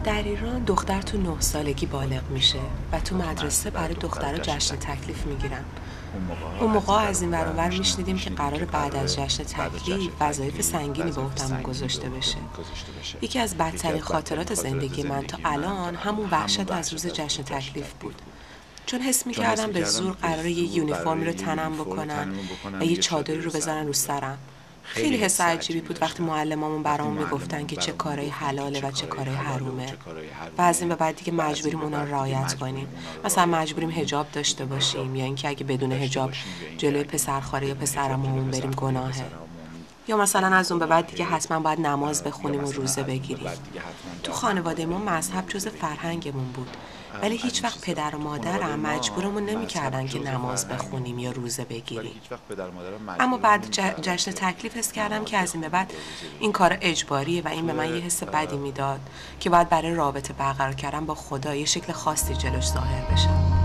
در ایران دختر تو 9 سالگی بالغ میشه و تو مدرسه برای دخترها جشن تکلیف میگیرن. اون موقع از این ور اونور میشنیدیم که قرار بعد از جشن تکلیف وظایف سنگینی به عهده‌مون گذاشته بشه. یکی از بدترین خاطرات زندگی من تا الان همون وحشت از روز جشن تکلیف بود. چون حس میکردم به زور قراره یه یونیفرمی رو تنم بکنن و یه چادری رو بزنن رو سرم. خیلی حس عجیبی بود وقتی معلمامون برامون میگفتن که چه کارهای حلاله و چه کارهای حرومه و از این به بعد دیگه مجبوریم اونا رو رعایت کنیم. مثلا مجبوریم حجاب داشته باشیم یا اینکه اگه بدون حجاب جلوی پسرخاله یا پسرعمومون بریم گناهه. یا مثلا از اون به بعد دیگه حتما باید نماز بخونیم و روزه بگیریم. تو خانواده ما مذهب جز فرهنگمون بود، ولی هیچ وقت پدر و مادرم مجبورمون نمی‌کردن که نماز بخونیم یا روزه بگیریم. اما بعد جشن تکلیف حس کردم که از این به بعد این کار اجباریه و این به من یه حس بدی میداد که باید برای رابطه برقرار کردن با خدا یه شکل خاصی جلوش ظاهر بشم.